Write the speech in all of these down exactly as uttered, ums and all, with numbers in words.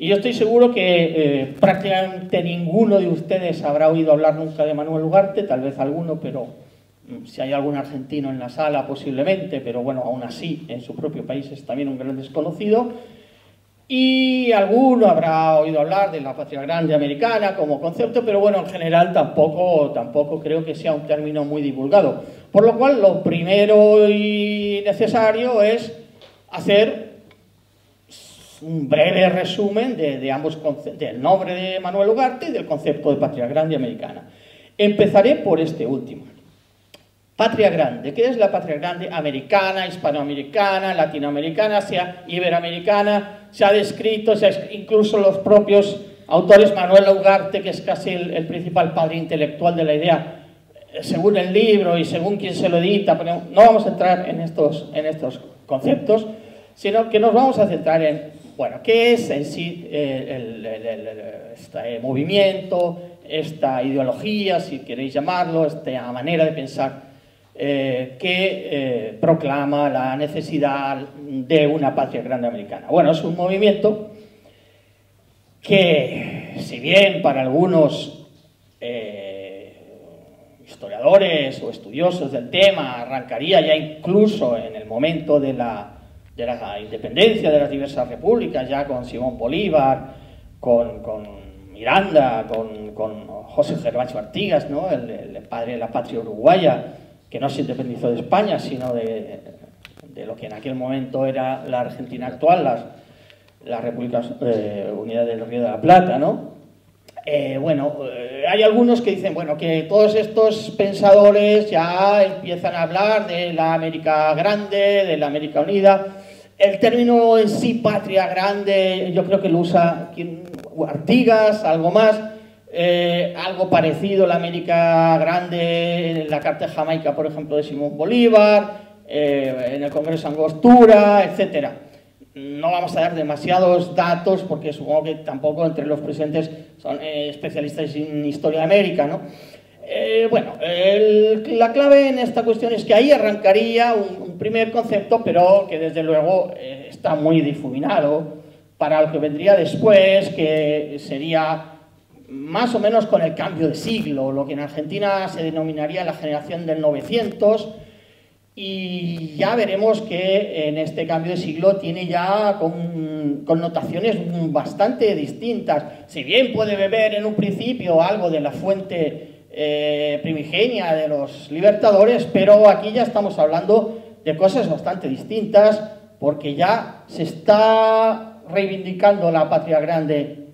Y yo estoy seguro que eh, prácticamente ninguno de ustedes habrá oído hablar nunca de Manuel Ugarte, tal vez alguno, pero mm, si hay algún argentino en la sala posiblemente, pero bueno, aún así en su propio país es también un gran desconocido. Y alguno habrá oído hablar de la patria grande americana como concepto, pero bueno, en general tampoco, tampoco creo que sea un término muy divulgado. Por lo cual, lo primero y necesario es hacer un breve resumen de, de ambos del nombre de Manuel Ugarte y del concepto de patria grande americana. Empezaré por este último. Patria grande. ¿Qué es la patria grande americana, hispanoamericana, latinoamericana, sea iberoamericana? Se ha descrito, se ha, incluso los propios autores, Manuel Ugarte, que es casi el, el principal padre intelectual de la idea, según el libro y según quien se lo edita, pero no vamos a entrar en estos, en estos conceptos, sino que nos vamos a centrar en, bueno, ¿qué es en sí el, el, el, el, este movimiento, esta ideología, si queréis llamarlo, esta manera de pensar eh, que eh, proclama la necesidad de una patria grande americana? Bueno, es un movimiento que, si bien para algunos eh, historiadores o estudiosos del tema arrancaría ya incluso en el momento de la de la independencia de las diversas repúblicas, ya con Simón Bolívar, con, con Miranda, con, con José Gervasio Artigas, ¿no? el, el padre de la patria uruguaya, que no se independizó de España, sino de, de lo que en aquel momento era la Argentina actual, las, las Repúblicas eh, Unidas del Río de la Plata, ¿no? Eh, bueno, eh, hay algunos que dicen, bueno, que todos estos pensadores ya empiezan a hablar de la América Grande, de la América Unida. El término en sí, patria grande, yo creo que lo usa Artigas, algo más, eh, algo parecido a la América Grande en la Carta de Jamaica, por ejemplo, de Simón Bolívar, eh, en el Congreso Angostura, etcétera. No vamos a dar demasiados datos porque supongo que tampoco entre los presentes son eh, especialistas en historia de América, ¿no? Eh, bueno, el, la clave en esta cuestión es que ahí arrancaría un, un primer concepto, pero que desde luego eh, está muy difuminado para lo que vendría después, que sería más o menos con el cambio de siglo, lo que en Argentina se denominaría la generación del novecientos. Y ya veremos que en este cambio de siglo tiene ya con, connotaciones bastante distintas. Si bien puede beber en un principio algo de la fuente eh, primigenia de los libertadores, pero aquí ya estamos hablando de cosas bastante distintas, porque ya se está reivindicando la patria grande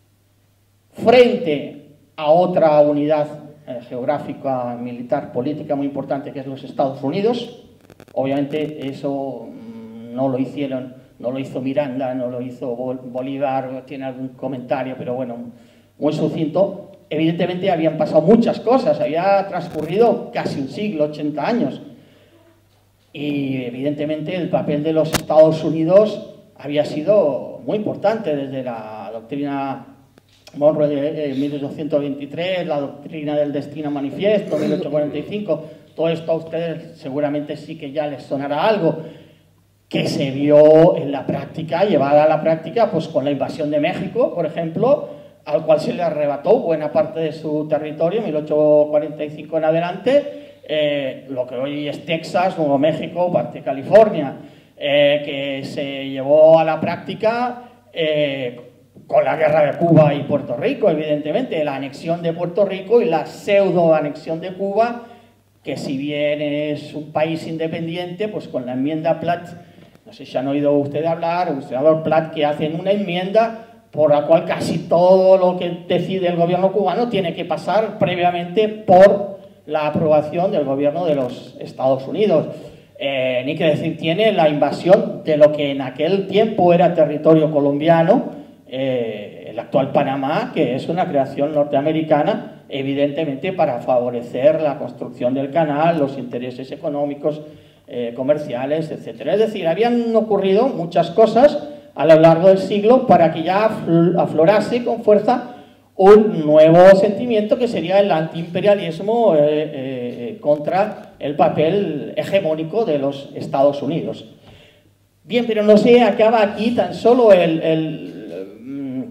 frente a otra unidad eh, geográfica, militar, política muy importante, que es los Estados Unidos. Obviamente eso mmm, no lo hicieron, no lo hizo Miranda, no lo hizo Bolívar, tiene algún comentario, pero bueno, muy sucinto. Evidentemente habían pasado muchas cosas, había transcurrido casi un siglo, ochenta años. Y evidentemente el papel de los Estados Unidos había sido muy importante desde la doctrina Monroe de mil ochocientos veintitrés, la doctrina del destino manifiesto, mil ochocientos cuarenta y cinco, todo esto a ustedes seguramente sí que ya les sonará algo, que se vio en la práctica, llevada a la práctica, pues con la invasión de México, por ejemplo, al cual se le arrebató buena parte de su territorio, mil ochocientos cuarenta y cinco en adelante, eh, lo que hoy es Texas, Nuevo México, parte de California, eh, que se llevó a la práctica eh, con la guerra de Cuba y Puerto Rico, evidentemente, la anexión de Puerto Rico y la pseudo-anexión de Cuba, que si bien es un país independiente, pues con la enmienda Platt, no sé si han oído ustedes hablar, el senador Platt, que hacen una enmienda por la cual casi todo lo que decide el gobierno cubano tiene que pasar previamente por la aprobación del gobierno de los Estados Unidos. Eh, ni que decir tiene la invasión de lo que en aquel tiempo era territorio colombiano, eh, el actual Panamá, que es una creación norteamericana, evidentemente para favorecer la construcción del canal, los intereses económicos, eh, comerciales, etcétera. Es decir, habían ocurrido muchas cosas a lo largo del siglo para que ya aflorase con fuerza un nuevo sentimiento que sería el antiimperialismo eh, eh, contra el papel hegemónico de los Estados Unidos. Bien, pero no se acaba aquí tan solo el, el,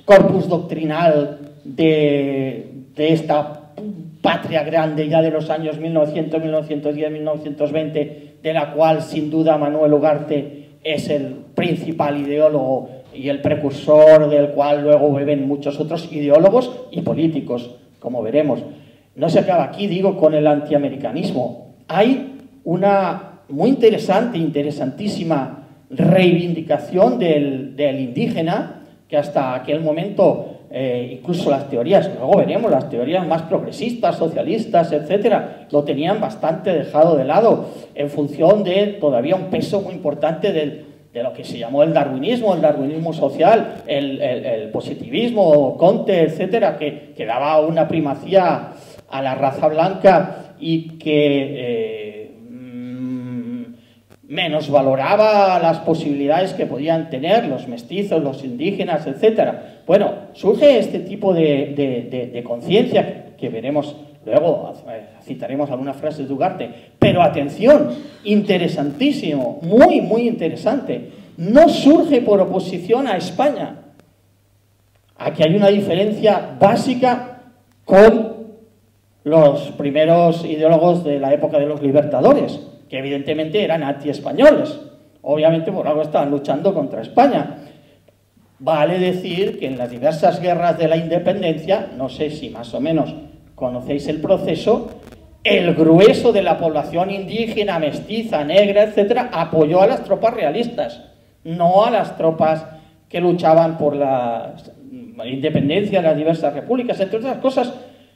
corpus doctrinal de, de esta patria grande ya de los años mil novecientos, mil novecientos diez, mil novecientos veinte, de la cual sin duda Manuel Ugarte es el principal ideólogo y el precursor, del cual luego beben muchos otros ideólogos y políticos, como veremos. No se acaba aquí, digo, con el antiamericanismo. Hay una muy interesante, interesantísima reivindicación del, del indígena, que hasta aquel momento, eh, incluso las teorías, luego veremos, las teorías más progresistas, socialistas, etcétera, lo tenían bastante dejado de lado, en función de todavía un peso muy importante del, de lo que se llamó el darwinismo, el darwinismo social, el, el, el positivismo, Comte, etcétera, que, que daba una primacía a la raza blanca y que eh, menosvaloraba las posibilidades que podían tener los mestizos, los indígenas, etcétera. Bueno, surge este tipo de, de, de, de conciencia que veremos luego, citaremos algunas frases de Ugarte, pero atención, interesantísimo, muy, muy interesante, no surge por oposición a España. Aquí hay una diferencia básica con los primeros ideólogos de la época de los libertadores, que evidentemente eran anti-españoles. Obviamente por algo estaban luchando contra España. Vale decir que en las diversas guerras de la independencia, no sé si más o menos conocéis el proceso, el grueso de la población indígena, mestiza, negra, etcétera, apoyó a las tropas realistas, no a las tropas que luchaban por la independencia de las diversas repúblicas, entre otras cosas,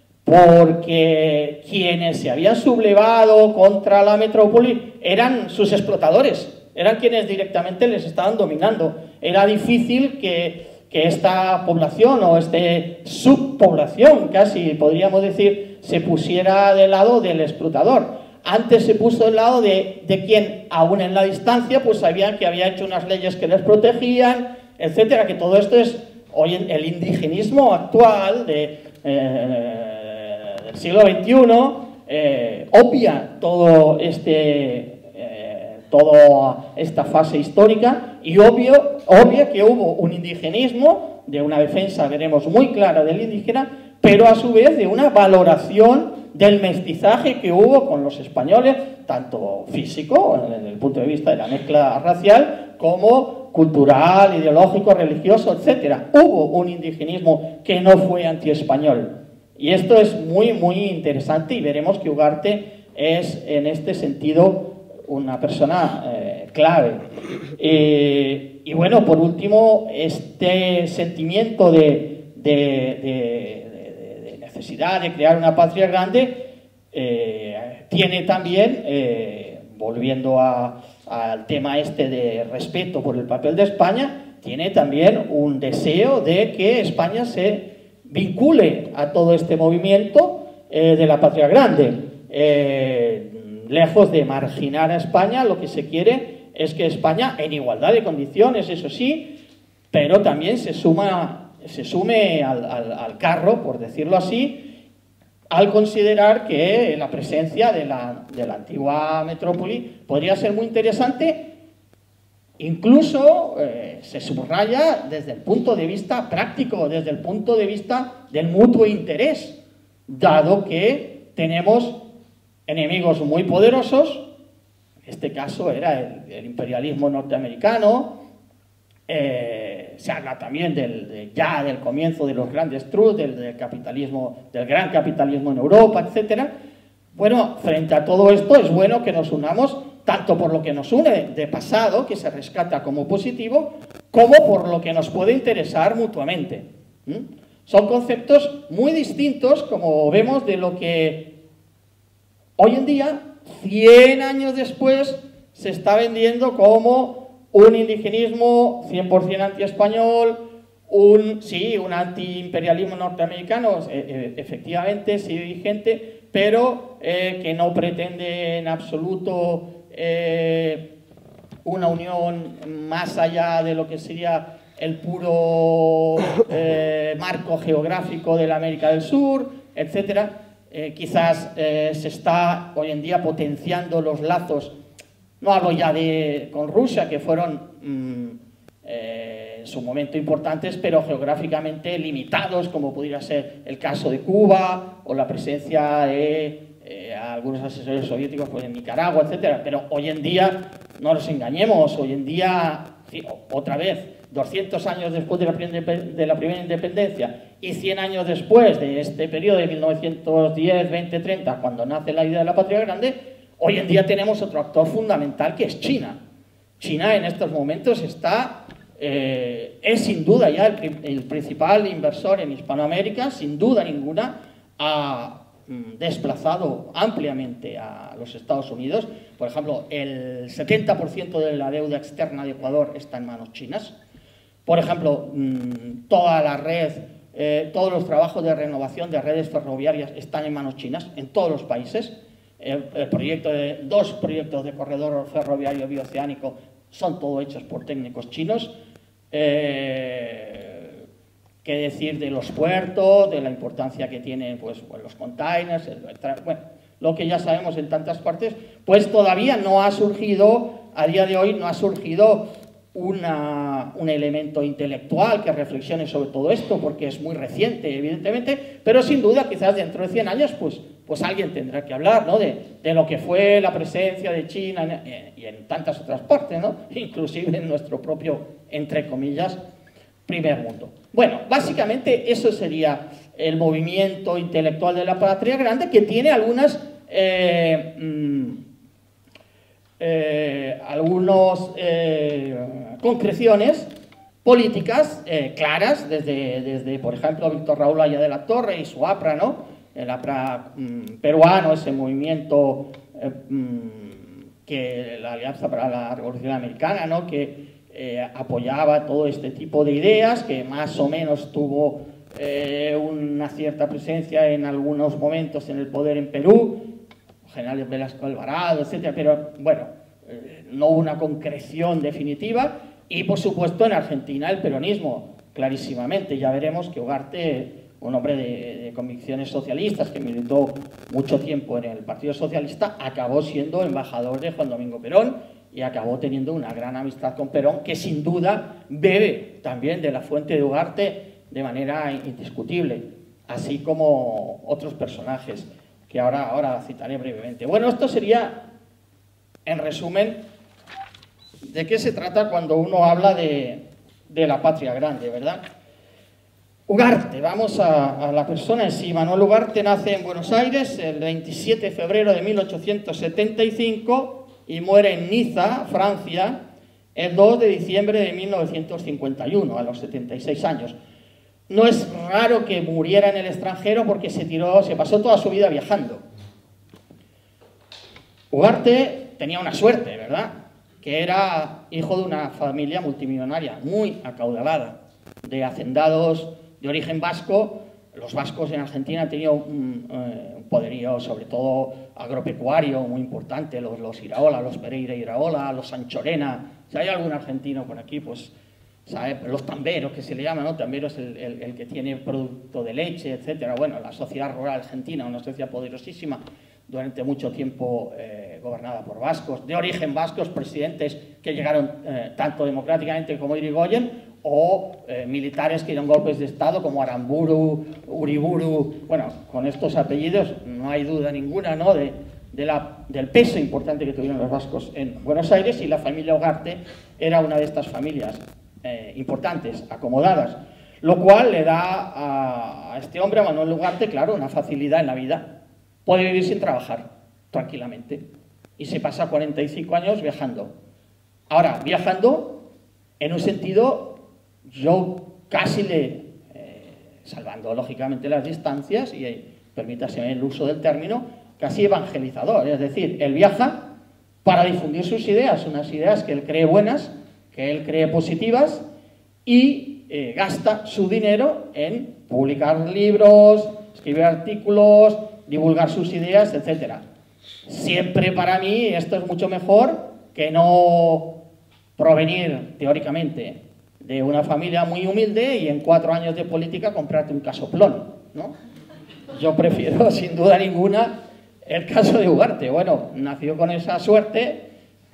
porque quienes se habían sublevado contra la metrópoli eran sus explotadores, eran quienes directamente les estaban dominando. Era difícil que, que esta población o esta subpoblación, casi podríamos decir, se pusiera del lado del explotador. Antes se puso del lado de, de quien, aún en la distancia, pues sabían que había hecho unas leyes que les protegían, etcétera, que todo esto es hoy en el indigenismo actual de... Eh, del siglo veintiuno, eh, obvia todo este, eh, toda esta fase histórica y obvio, obvia que hubo un indigenismo, de una defensa, veremos, muy clara del indígena, pero a su vez de una valoración del mestizaje que hubo con los españoles, tanto físico, desde el punto de vista de la mezcla racial, como cultural, ideológico, religioso, etcétera. Hubo un indigenismo que no fue antiespañol. Y esto es muy, muy interesante y veremos que Ugarte es, en este sentido, una persona eh, clave. Eh, y bueno, por último, este sentimiento de, de, de, de necesidad de crear una patria grande eh, tiene también, eh, volviendo a, al tema este de respeto por el papel de España, tiene también un deseo de que España se vincule a todo este movimiento eh, de la patria grande. Eh, lejos de marginar a España, lo que se quiere es que España, en igualdad de condiciones, eso sí, pero también se, suma, se sume al, al, al carro, por decirlo así, al considerar que la presencia de la, de la antigua metrópoli podría ser muy interesante. Incluso eh, se subraya desde el punto de vista práctico, desde el punto de vista del mutuo interés, dado que tenemos enemigos muy poderosos, en este caso era el, el imperialismo norteamericano, eh, se habla también del, de, ya del comienzo de los grandes truths, del, del capitalismo, del gran capitalismo en Europa, etcétera. Bueno, frente a todo esto es bueno que nos unamos, tanto por lo que nos une de pasado, que se rescata como positivo, como por lo que nos puede interesar mutuamente. ¿Mm? Son conceptos muy distintos, como vemos, de lo que hoy en día, cien años después, se está vendiendo como un indigenismo cien por cien anti-español, un, sí, un anti-imperialismo norteamericano, eh, efectivamente, sí vigente, pero eh, que no pretende en absoluto Eh, una unión más allá de lo que sería el puro eh, marco geográfico de la América del Sur, etcétera. Eh, quizás eh, se está hoy en día potenciando los lazos, no hablo ya de con Rusia, que fueron mmm, eh, su momento importantes, pero geográficamente limitados, como pudiera ser el caso de Cuba o la presencia de eh, algunos asesores soviéticos pues, en Nicaragua, etcétera. Pero hoy en día, no nos engañemos, hoy en día, sí, otra vez, doscientos años después de la, de la primera independencia y cien años después de este periodo de mil novecientos diez, veinte, treinta, cuando nace la idea de la patria grande, hoy en día tenemos otro actor fundamental que es China. China en estos momentos está, eh, es sin duda ya el, el principal inversor en Hispanoamérica, sin duda ninguna, ha mm, desplazado ampliamente a los Estados Unidos. Por ejemplo, el setenta por ciento de la deuda externa de Ecuador está en manos chinas. Por ejemplo, mmm, toda la red, eh, todos los trabajos de renovación de redes ferroviarias están en manos chinas, en todos los países. El, el proyecto de, dos proyectos de corredor ferroviario bioceánico son todos hechos por técnicos chinos. Eh, ¿Qué decir de los puertos, de la importancia que tienen pues, pues, los containers? El, bueno, lo que ya sabemos en tantas partes, pues todavía no ha surgido, a día de hoy no ha surgido una, un elemento intelectual que reflexione sobre todo esto, porque es muy reciente, evidentemente, pero sin duda, quizás dentro de cien años, pues, pues alguien tendrá que hablar, ¿no? de, de lo que fue la presencia de China en, en, y en tantas otras partes, ¿no? Inclusive en nuestro propio, entre comillas, primer mundo. Bueno, básicamente eso sería el movimiento intelectual de la patria grande, que tiene algunas eh, mmm, eh, algunos eh, concreciones políticas eh, claras, desde, desde, por ejemplo, Víctor Raúl Haya de la Torre y su APRA, ¿no? El APRA mmm, peruano, ese movimiento eh, mmm, que la Alianza para la Revolución Americana, ¿no? que eh, apoyaba todo este tipo de ideas, que más o menos tuvo eh, una cierta presencia en algunos momentos en el poder en Perú, general Velasco Alvarado, etcétera, pero bueno, eh, no hubo una concreción definitiva. Y por supuesto en Argentina el peronismo, clarísimamente. Ya veremos que Ugarte, un hombre de, de convicciones socialistas que militó mucho tiempo en el Partido Socialista, acabó siendo embajador de Juan Domingo Perón y acabó teniendo una gran amistad con Perón, que sin duda bebe también de la fuente de Ugarte de manera indiscutible, así como otros personajes que ahora, ahora citaré brevemente. Bueno, esto sería, en resumen, de qué se trata cuando uno habla de, de la patria grande, ¿verdad? Ugarte, vamos a, a la persona en sí. Manuel Ugarte nace en Buenos Aires el veintisiete de febrero de mil ochocientos setenta y cinco y muere en Niza, Francia, el dos de diciembre de mil novecientos cincuenta y uno, a los setenta y seis años. No es raro que muriera en el extranjero porque se tiró, se pasó toda su vida viajando. Ugarte tenía una suerte, ¿verdad? Que era hijo de una familia multimillonaria, muy acaudalada, de hacendados de origen vasco. Los vascos en Argentina han tenido un, eh, un poderío, sobre todo agropecuario, muy importante. Los, los Iraola, los Pereira Iraola, los Sanchorena. Si hay algún argentino por aquí, pues sabe, los tamberos, que se le llama, ¿no? Tambero es el, el, el que tiene producto de leche, etcétera. Bueno, la sociedad rural argentina, una sociedad poderosísima, durante mucho tiempo eh, gobernada por vascos, de origen vascos, presidentes que llegaron eh, tanto democráticamente como Irigoyen, o eh, militares que dieron golpes de Estado como Aramburu, Uriburu. Bueno, con estos apellidos no hay duda ninguna, ¿no? de, de la, del peso importante que tuvieron los vascos en Buenos Aires, y la familia Ugarte era una de estas familias eh, importantes, acomodadas, lo cual le da a, a este hombre, a Manuel Ugarte, claro, una facilidad en la vida. Puede vivir sin trabajar, tranquilamente, y se pasa cuarenta y cinco años viajando. Ahora, viajando en un sentido, yo casi le, eh, salvando lógicamente las distancias, y eh, permítase el uso del término, casi evangelizador, es decir, él viaja para difundir sus ideas, unas ideas que él cree buenas, que él cree positivas, y eh, gasta su dinero en publicar libros, escribir artículos, divulgar sus ideas, etcétera. Siempre para mí esto es mucho mejor que no provenir teóricamente de una familia muy humilde y en cuatro años de política comprarte un casoplón, ¿no? Yo prefiero sin duda ninguna el caso de Ugarte. Bueno, nació con esa suerte,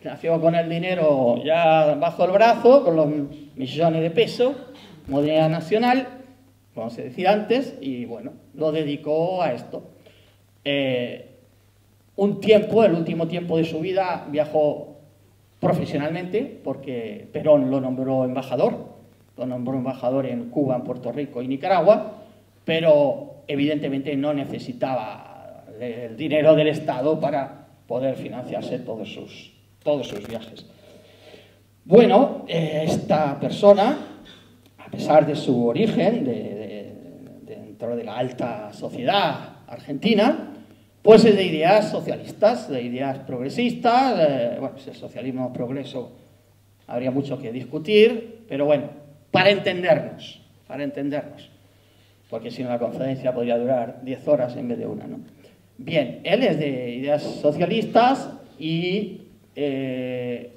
nació con el dinero ya bajo el brazo, con los millones de pesos, moneda nacional, como se decía antes, y bueno, lo dedicó a esto. Eh, un tiempo, el último tiempo de su vida, viajó profesionalmente, porque Perón lo nombró embajador, lo nombró embajador en Cuba, en Puerto Rico y Nicaragua, pero evidentemente no necesitaba el dinero del Estado para poder financiarse todos sus, todos sus viajes. Bueno, eh, esta persona, a pesar de su origen, de, de, de, dentro de la alta sociedad argentina, pues es de ideas socialistas, de ideas progresistas. Eh, bueno, si el socialismo o progreso habría mucho que discutir, pero bueno, para entendernos, para entendernos, porque si no la conferencia podría durar diez horas en vez de una, ¿no? Bien, él es de ideas socialistas y eh,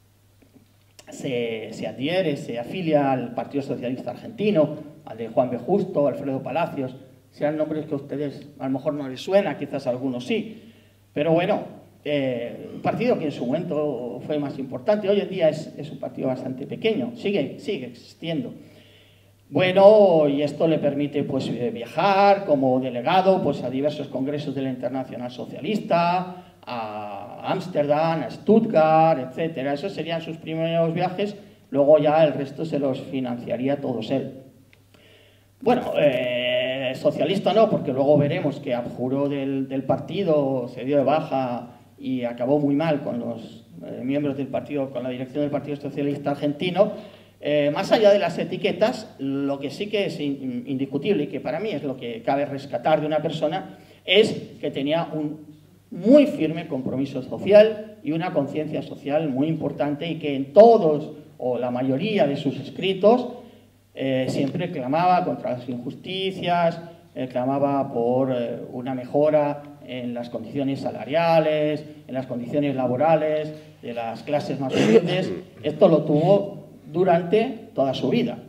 se, se adhiere, se afilia al Partido Socialista Argentino, al de Juan B. Justo, Alfredo Palacios, sean nombres que a ustedes a lo mejor no les suena, quizás a algunos sí, pero bueno, eh, un partido que en su momento fue más importante, hoy en día es, es un partido bastante pequeño, sigue, sigue existiendo. Bueno, y esto le permite pues viajar como delegado pues a diversos congresos de la Internacional Socialista, a Ámsterdam, a Stuttgart, etcétera. Esos serían sus primeros viajes, luego ya el resto se los financiaría todos él. Bueno, eh, socialista no, porque luego veremos que abjuró del, del partido, se dio de baja y acabó muy mal con los eh, miembros del partido, con la dirección del Partido Socialista Argentino. Eh, más allá de las etiquetas, lo que sí que es indiscutible y que para mí es lo que cabe rescatar de una persona es que tenía un muy firme compromiso social y una conciencia social muy importante y que en todos o la mayoría de sus escritos eh, siempre clamaba contra las injusticias, eh, clamaba por eh, una mejora en las condiciones salariales, en las condiciones laborales de las clases más humildes. Esto lo tuvo durante toda su vida.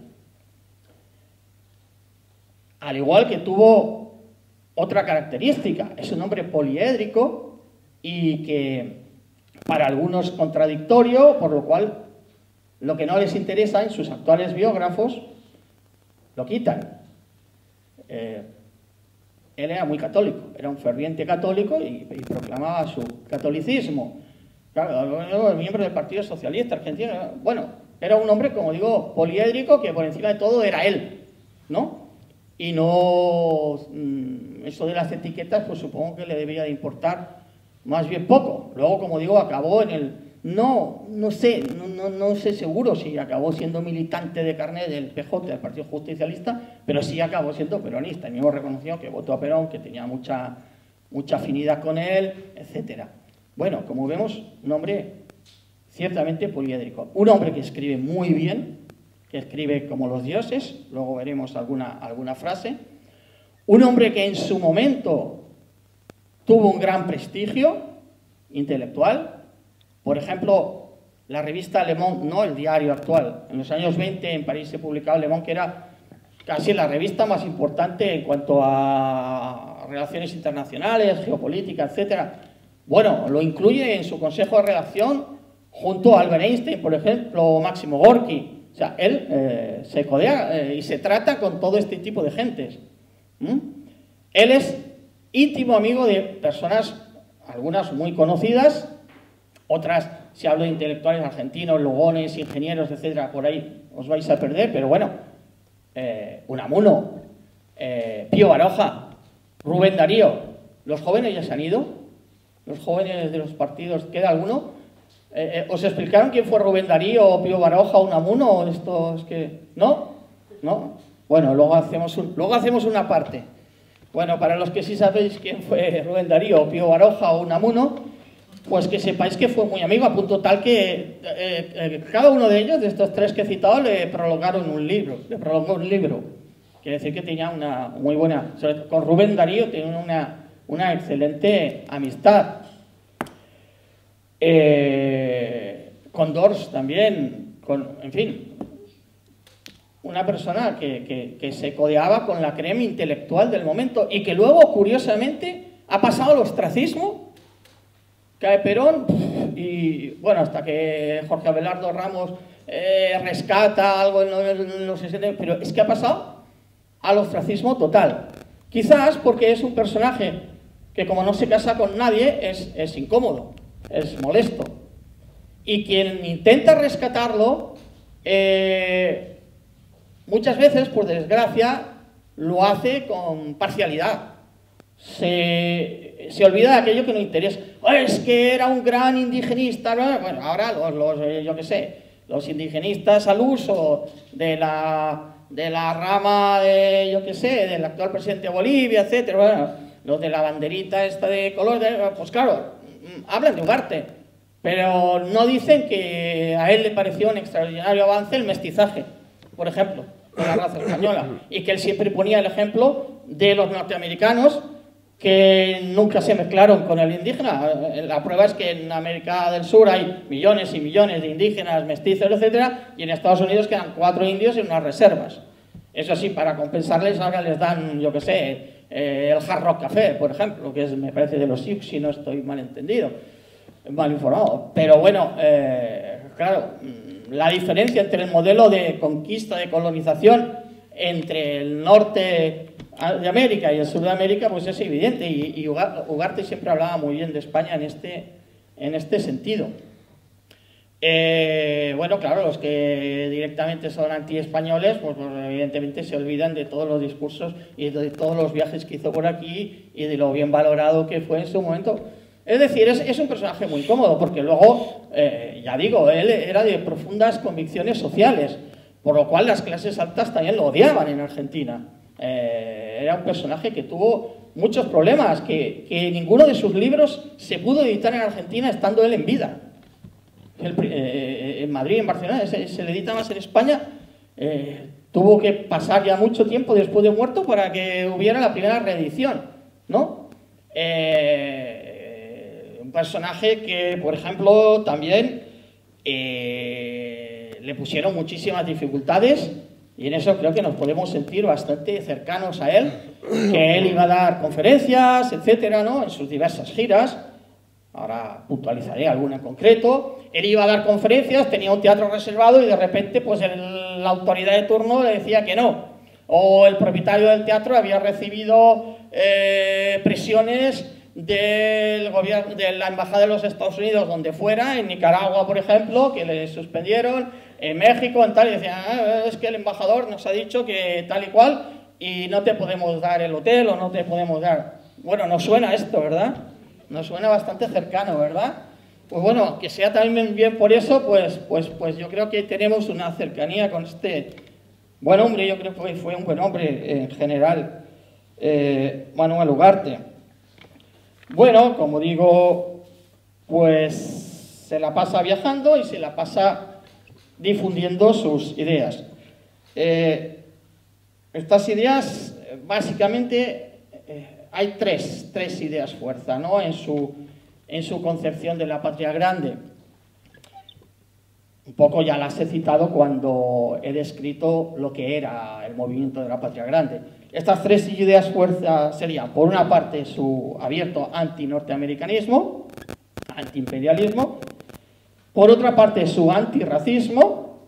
Al igual que tuvo otra característica, es un hombre poliédrico y que para algunos contradictorio, por lo cual lo que no les interesa en sus actuales biógrafos lo quitan. Eh, él era muy católico, era un ferviente católico y, y proclamaba su catolicismo. Claro, miembro del Partido Socialista Argentino, bueno, era un hombre, como digo, poliédrico, que por encima de todo era él, ¿no? Y no... Eso de las etiquetas, pues supongo que le debía de importar más bien poco. Luego, como digo, acabó en el... No, no sé, no, no, no sé seguro si acabó siendo militante de carne del P J, del Partido Justicialista, pero sí acabó siendo peronista. Y mismo reconoció que votó a Perón, que tenía mucha, mucha afinidad con él, etcétera. Bueno, como vemos, un hombre ciertamente poliédrico. Un hombre que escribe muy bien, que escribe como los dioses, luego veremos alguna, alguna frase. Un hombre que en su momento tuvo un gran prestigio intelectual. Por ejemplo, la revista Le Monde, no el diario actual. En los años veinte en París se publicaba Le Monde, que era casi la revista más importante en cuanto a relaciones internacionales, geopolítica, etcétera. Bueno, lo incluye en su consejo de redacción junto a Albert Einstein, por ejemplo, o Máximo Gorki. O sea, él eh, se codea eh, y se trata con todo este tipo de gentes. ¿Mm? Él es íntimo amigo de personas, algunas muy conocidas, otras, si hablo de intelectuales argentinos, Lugones, ingenieros, etcétera, por ahí os vais a perder, pero bueno, eh, Unamuno, eh, Pío Baroja, Rubén Darío. ¿Los jóvenes ya se han ido? ¿Los jóvenes de los partidos, queda alguno? Eh, eh, ¿Os explicaron quién fue Rubén Darío, Pío Baroja, Unamuno o estos que...? ¿No? ¿No? Bueno, luego hacemos, un, luego hacemos una parte. Bueno, para los que sí sabéis quién fue Rubén Darío, Pío Baroja o Unamuno, pues que sepáis que fue muy amigo, a punto tal que eh, eh, cada uno de ellos, de estos tres que he citado, le prolongaron un libro, le prolongó un libro. Quiere decir que tenía una muy buena... Con Rubén Darío tenía una, una excelente amistad. Eh, con Dors también, con, en fin, una persona que, que, que se codeaba con la crema intelectual del momento y que luego, curiosamente, ha pasado al ostracismo, cae Perón y bueno, hasta que Jorge Abelardo Ramos eh, rescata algo en los sesenta, pero es que ha pasado al ostracismo total. Quizás porque es un personaje que, como no se casa con nadie, es, es incómodo, es molesto. Y quien intenta rescatarlo, eh, muchas veces, por desgracia, lo hace con parcialidad. Se, se olvida de aquello que no interesa. Oh, es que era un gran indigenista. Bueno, ahora los, los yo qué sé, los indigenistas al uso de la, de la rama de, yo qué sé, del actual presidente de Bolivia, etcétera. Bueno, los de la banderita esta de color, de, pues claro, hablan de Ugarte, pero no dicen que a él le pareció un extraordinario avance el mestizaje, por ejemplo, de la raza española, y que él siempre ponía el ejemplo de los norteamericanos que nunca se mezclaron con el indígena. La prueba es que en América del Sur hay millones y millones de indígenas, mestizos, etcétera, y en Estados Unidos quedan cuatro indios en unas reservas. Eso sí, para compensarles ahora les dan, yo qué sé, eh, el Hard Rock Café, por ejemplo, que es, me parece de los Sioux, si no estoy mal entendido, mal informado. Pero bueno, eh, claro, la diferencia entre el modelo de conquista, de colonización entre el norte de América y el sur de América, pues es evidente, y, y Ugarte siempre hablaba muy bien de España en este, en este sentido. Eh, bueno, claro, los que directamente son anti-españoles, pues, pues evidentemente se olvidan de todos los discursos y de todos los viajes que hizo por aquí y de lo bien valorado que fue en su momento. Es decir, es, es un personaje muy cómodo, porque luego, eh, ya digo, él era de profundas convicciones sociales, por lo cual las clases altas también lo odiaban en Argentina. Eh, era un personaje que tuvo muchos problemas, que, que ninguno de sus libros se pudo editar en Argentina estando él en vida. El, eh, en Madrid, en Barcelona, se, se le edita más en España. Eh, tuvo que pasar ya mucho tiempo después de muerto para que hubiera la primera reedición, ¿no? Eh, un personaje que, por ejemplo, también eh, le pusieron muchísimas dificultades. Y en eso creo que nos podemos sentir bastante cercanos a él, que él iba a dar conferencias, etcétera, ¿no?, en sus diversas giras. Ahora puntualizaré alguna en concreto. Él iba a dar conferencias, tenía un teatro reservado y de repente pues el, la autoridad de turno le decía que no. O el propietario del teatro había recibido eh, presiones del gobierno, de la Embajada de los Estados Unidos, donde fuera, en Nicaragua, por ejemplo, que le suspendieron, en México, en tal, y decían, ah, es que el embajador nos ha dicho que tal y cual, y no te podemos dar el hotel, o no te podemos dar... Bueno, nos suena esto, ¿verdad? Nos suena bastante cercano, ¿verdad? Pues bueno, que sea también bien por eso, pues, pues, pues yo creo que tenemos una cercanía con este buen hombre. Yo creo que fue un buen hombre en general, eh, Manuel Ugarte. Bueno, como digo, pues se la pasa viajando y se la pasa difundiendo sus ideas. Eh, estas ideas, básicamente, eh, hay tres, tres ideas fuerza, ¿no?, en su, en su concepción de la patria grande. Un poco ya las he citado cuando he descrito lo que era el movimiento de la patria grande. Estas tres ideas fuerza serían, por una parte, su abierto anti-norteamericanismo, anti-imperialismo, por otra parte, su antirracismo,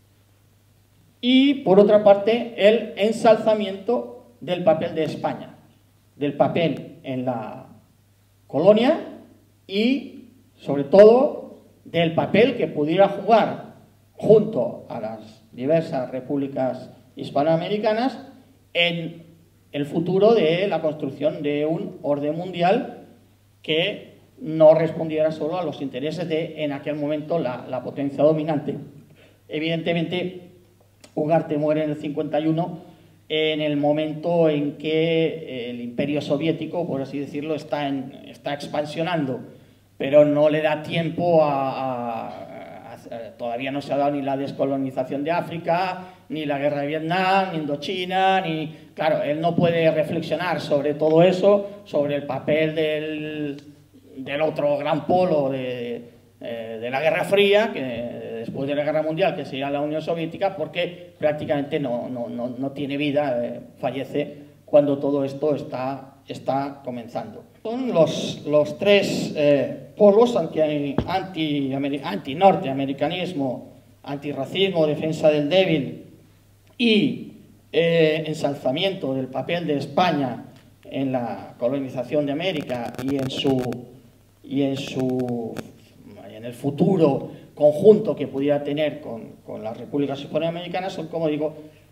y por otra parte, el ensalzamiento del papel de España, del papel en la colonia y, sobre todo, del papel que pudiera jugar junto a las diversas repúblicas hispanoamericanas en el futuro de la construcción de un orden mundial que no respondiera solo a los intereses de, en aquel momento, la, la potencia dominante. Evidentemente, Ugarte muere en el cincuenta y uno, en el momento en que el imperio soviético, por así decirlo, está, en, está expansionando, pero no le da tiempo a, a, a, a... Todavía no se ha dado ni la descolonización de África, ni la guerra de Vietnam, ni Indochina, ni... Claro, él no puede reflexionar sobre todo eso, sobre el papel del... del otro gran polo de, eh, de la Guerra Fría, que después de la Guerra Mundial, que sería la Unión Soviética, porque prácticamente no, no, no, no tiene vida, eh, fallece cuando todo esto está está comenzando. Son los, los tres eh, polos, anti, anti, anti-norteamericanismo, antirracismo, defensa del débil y eh, ensalzamiento del papel de España en la colonización de América y en su y en su en el futuro conjunto que pudiera tener con, con las repúblicas hispanoamericanas, son, como digo,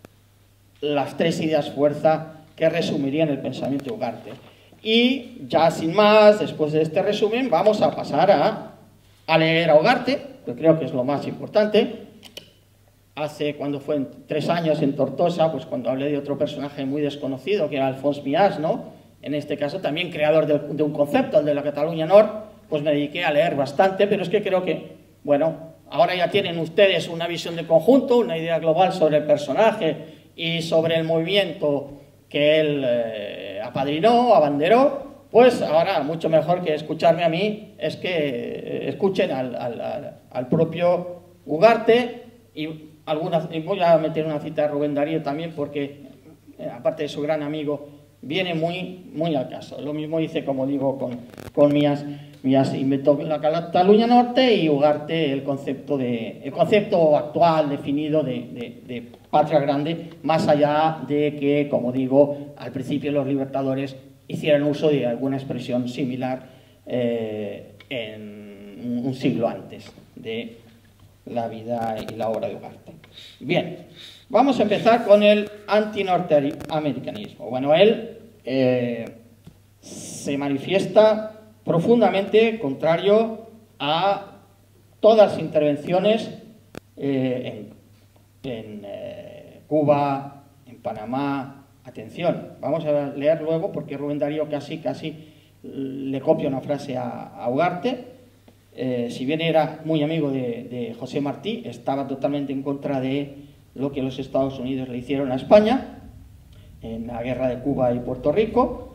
las tres ideas fuerza que resumirían el pensamiento de Ugarte. Y ya sin más, después de este resumen, vamos a pasar a, a leer a Ugarte, que creo que es lo más importante. Hace, cuando fue en, tres años en Tortosa, pues cuando hablé de otro personaje muy desconocido, que era Alfons Mias, ¿no? En este caso también creador de, de un concepto, el de la Cataluña Nord, pues me dediqué a leer bastante, pero es que creo que, bueno, ahora ya tienen ustedes una visión de conjunto, una idea global sobre el personaje y sobre el movimiento que él eh, apadrinó, abanderó, pues ahora mucho mejor que escucharme a mí es que eh, escuchen al, al, al, al propio Ugarte. Y, algunas, y voy a meter una cita de Rubén Darío también porque, eh, aparte de su gran amigo, viene muy, muy al caso. Lo mismo hice, como digo, con, con Mias. Mias inventó la Cataluña Norte y Ugarte el concepto, de, el concepto actual, definido de, de, de patria grande, más allá de que, como digo, al principio los libertadores hicieran uso de alguna expresión similar eh, en un siglo antes de la vida y la obra de Ugarte. Bien, vamos a empezar con el anti-norteamericanismo. Bueno, él eh, se manifiesta profundamente contrario a todas las intervenciones eh, en, en eh, Cuba, en Panamá. Atención, vamos a leer luego porque Rubén Darío casi, casi le copia una frase a, a Ugarte. Eh, si bien era muy amigo de, de José Martí, estaba totalmente en contra de lo que los Estados Unidos le hicieron a España en la guerra de Cuba y Puerto Rico,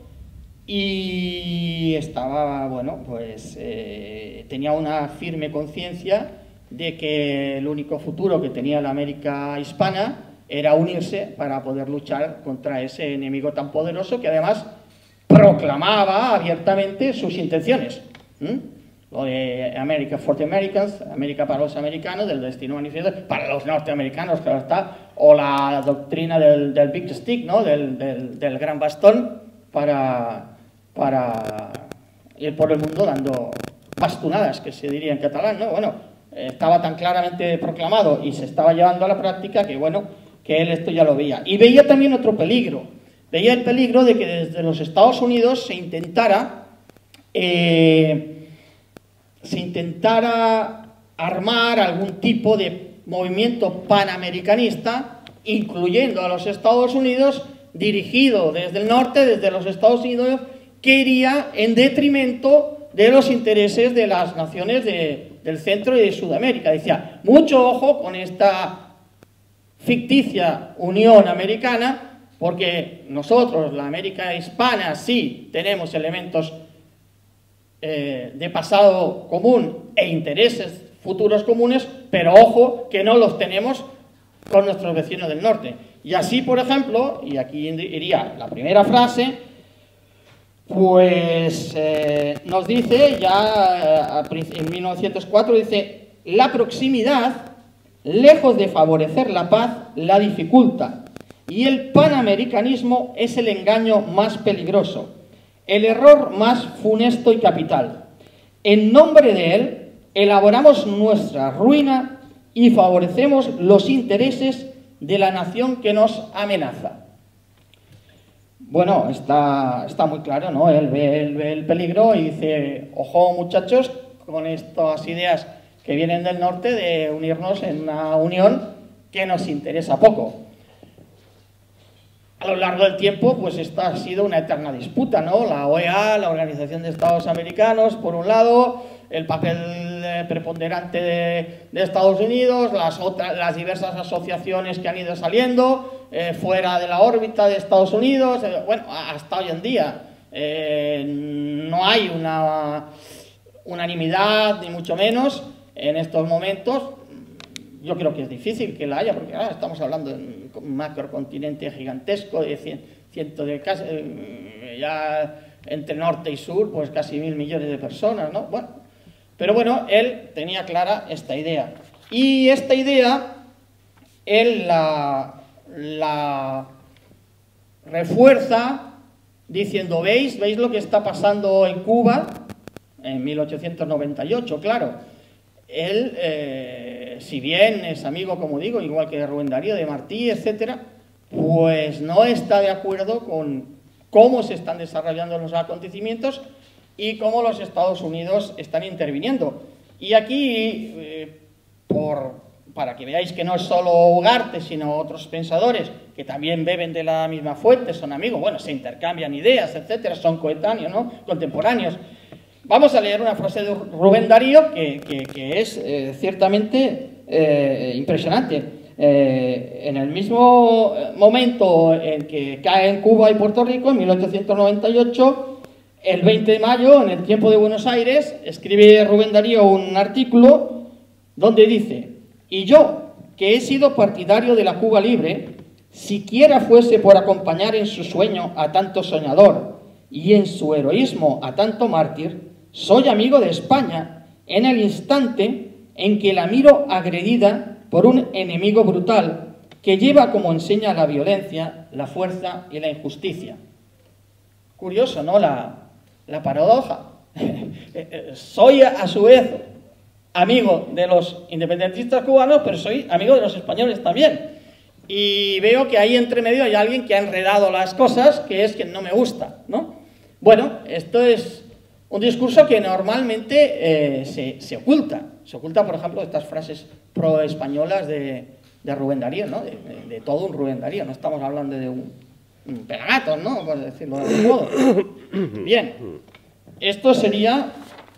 y estaba, bueno, pues eh, tenía una firme conciencia de que el único futuro que tenía la América hispana era unirse para poder luchar contra ese enemigo tan poderoso que además proclamaba abiertamente sus intenciones. ¿Mm? Lo de America for the Americans, América para los americanos, del destino manifiesto para los norteamericanos, claro está, o la doctrina del, del Big Stick, ¿no? del, del, del gran bastón, para, para ir por el mundo dando bastonadas, que se diría en catalán, ¿no? Bueno, estaba tan claramente proclamado y se estaba llevando a la práctica que, bueno, que él esto ya lo veía. Y veía también otro peligro, veía el peligro de que desde los Estados Unidos se intentara... Eh, se intentara armar algún tipo de movimiento panamericanista, incluyendo a los Estados Unidos, dirigido desde el norte, desde los Estados Unidos, que iría en detrimento de los intereses de las naciones de, del centro y de Sudamérica. Decía, mucho ojo con esta ficticia Unión Americana, porque nosotros, la América hispana, sí tenemos elementos Eh, de pasado común e intereses futuros comunes, pero ojo que no los tenemos con nuestros vecinos del norte. Y así, por ejemplo, y aquí iría la primera frase, pues eh, nos dice ya eh, en mil novecientos cuatro, dice, la proximidad, lejos de favorecer la paz, la dificulta, y el panamericanismo es el engaño más peligroso, el error más funesto y capital. En nombre de él, elaboramos nuestra ruina y favorecemos los intereses de la nación que nos amenaza. Bueno, está, está muy claro, ¿no? Él ve, él ve el peligro y dice, ojo muchachos, con estas ideas que vienen del norte de unirnos en una unión que nos interesa poco. A lo largo del tiempo, pues esta ha sido una eterna disputa, ¿no? La O E A, la Organización de Estados Americanos, por un lado, el papel preponderante de, de Estados Unidos, las, otras, las diversas asociaciones que han ido saliendo eh, fuera de la órbita de Estados Unidos, eh, bueno, hasta hoy en día eh, no hay una unanimidad, ni mucho menos, en estos momentos. Yo creo que es difícil que la haya, porque ah, estamos hablando de un macrocontinente gigantesco de cien, cientos de casas, eh, porque ya entre norte y sur, pues casi mil millones de personas, ¿no? Bueno, pero bueno, él tenía clara esta idea. Y esta idea, él la, la refuerza diciendo, ¿veis? ¿Veis lo que está pasando en Cuba? En mil ochocientos noventa y ocho, claro. Él, eh, si bien es amigo, como digo, igual que Rubén Darío, de Martí, etcétera, pues no está de acuerdo con cómo se están desarrollando los acontecimientos y cómo los Estados Unidos están interviniendo. Y aquí, eh, por, para que veáis que no es solo Ugarte, sino otros pensadores que también beben de la misma fuente, son amigos, bueno, se intercambian ideas, etcétera, son coetáneos, ¿no? Contemporáneos. Vamos a leer una frase de Rubén Darío que, que, que es eh, ciertamente eh, impresionante. Eh, en el mismo momento en que caen Cuba y Puerto Rico, en mil ochocientos noventa y ocho, el veinte de mayo, en el Tiempo de Buenos Aires, escribe Rubén Darío un artículo donde dice: y yo, que he sido partidario de la Cuba libre, siquiera fuese por acompañar en su sueño a tanto soñador y en su heroísmo a tanto mártir, soy amigo de España en el instante en que la miro agredida por un enemigo brutal que lleva como enseña la violencia, la fuerza y la injusticia. Curioso, ¿no? La, la paradoja. Soy a su vez amigo de los independentistas cubanos, pero soy amigo de los españoles también. Y veo que ahí entre medio hay alguien que ha enredado las cosas, que es quien no me gusta, ¿no? Bueno, esto es un discurso que normalmente eh, se, se oculta. Se oculta, por ejemplo, estas frases pro-españolas de, de Rubén Darío, ¿no? De, de, de todo un Rubén Darío. No estamos hablando de un, un Pelagatos, ¿no? Por decirlo de algún modo. Bien, esto sería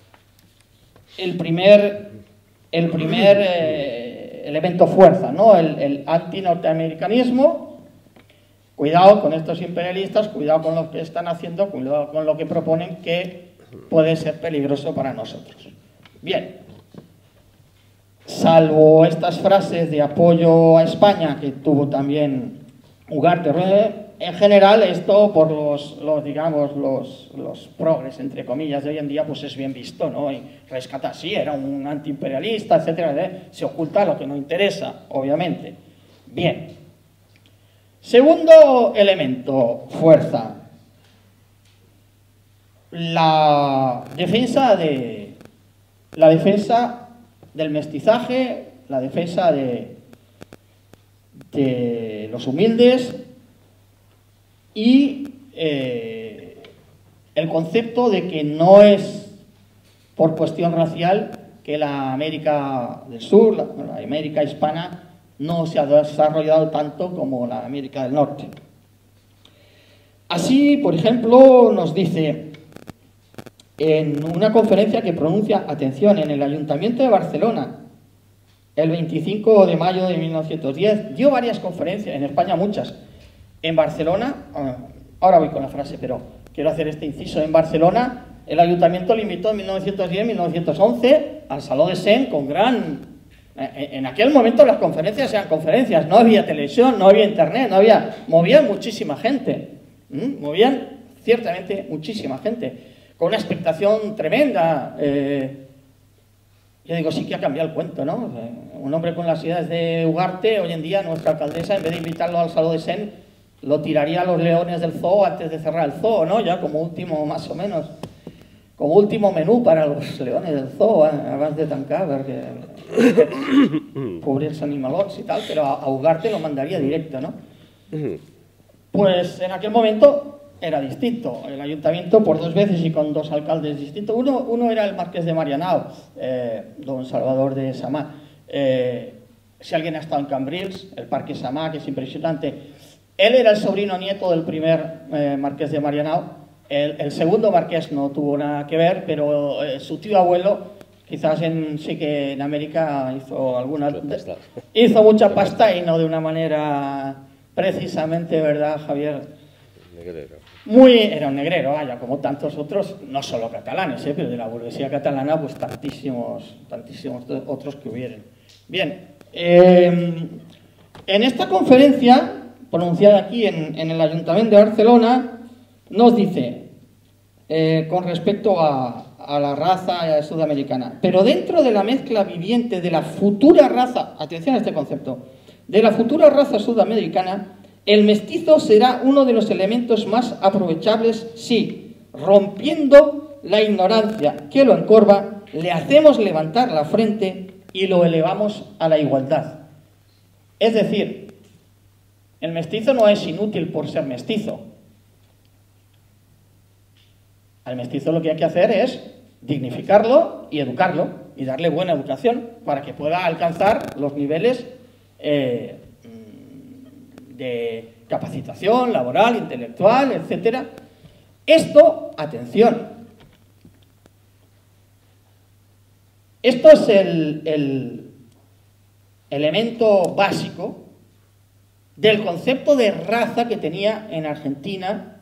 el primer, el primer eh, elemento fuerza, ¿no? El, el anti-norteamericanismo. Cuidado con estos imperialistas, cuidado con lo que están haciendo, cuidado con lo que proponen, que puede ser peligroso para nosotros. Bien, salvo estas frases de apoyo a España que tuvo también Ugarte, en general esto por los, los digamos, los, los progres, entre comillas, de hoy en día, pues es bien visto, ¿no? Y rescata, sí, era un antiimperialista, etcétera, se oculta lo que no interesa, obviamente. Bien. Segundo elemento, fuerza. La defensa de la defensa del mestizaje, la defensa de, de los humildes y eh, el concepto de que no es por cuestión racial que la América del Sur, la, la América hispana, no se ha desarrollado tanto como la América del Norte. Así, por ejemplo, nos dice en una conferencia que pronuncia, atención, en el Ayuntamiento de Barcelona, el veinticinco de mayo de mil novecientos diez, dio varias conferencias, en España muchas. En Barcelona, ahora voy con la frase, pero quiero hacer este inciso, en Barcelona el Ayuntamiento le invitó en mil novecientos diez, mil novecientos once al Saló de Cent con gran... En aquel momento las conferencias eran conferencias, no había televisión, no había internet, no había... Movían muchísima gente, ¿Mm? movían ciertamente muchísima gente, con una expectación tremenda. Eh, yo digo, sí que ha cambiado el cuento, ¿no? Un hombre con las ideas de Ugarte, hoy en día nuestra alcaldesa, en vez de invitarlo al Saló de Cent, lo tiraría a los leones del zoo antes de cerrar el zoo, ¿no? Ya como último, más o menos, como último menú para los leones del zoo, ¿eh? Abans de tancar, porque cubrir animalots y tal, pero a, a Ugarte lo mandaría directo, ¿no? Pues en aquel momento era distinto. El ayuntamiento, por dos veces y con dos alcaldes distintos, uno, uno era el marqués de Marianao, eh, don Salvador de Samá. Eh, si alguien ha estado en Cambrils, el Parque Samá, que es impresionante, él era el sobrino nieto del primer eh, marqués de Marianao. El, el segundo marqués no tuvo nada que ver, pero eh, su tío abuelo, quizás en, sí que en América hizo alguna... hizo mucha pasta y no de una manera precisamente, ¿verdad, Javier? Negrero. Muy, era un negrero, vaya, como tantos otros, no solo catalanes, ¿eh? Pero de la burguesía catalana, pues tantísimos, tantísimos otros que hubieran. Bien, eh, en esta conferencia, pronunciada aquí en, en el Ayuntamiento de Barcelona, nos dice, eh, con respecto a, a la raza sudamericana, pero dentro de la mezcla viviente de la futura raza, atención a este concepto, de la futura raza sudamericana, el mestizo será uno de los elementos más aprovechables si, rompiendo la ignorancia que lo encorva, le hacemos levantar la frente y lo elevamos a la igualdad. Es decir, el mestizo no es inútil por ser mestizo. Al mestizo lo que hay que hacer es dignificarlo y educarlo y darle buena educación para que pueda alcanzar los niveles eh, de capacitación laboral, intelectual, etcétera. Esto, atención, esto es el, el elemento básico del concepto de raza que tenía en Argentina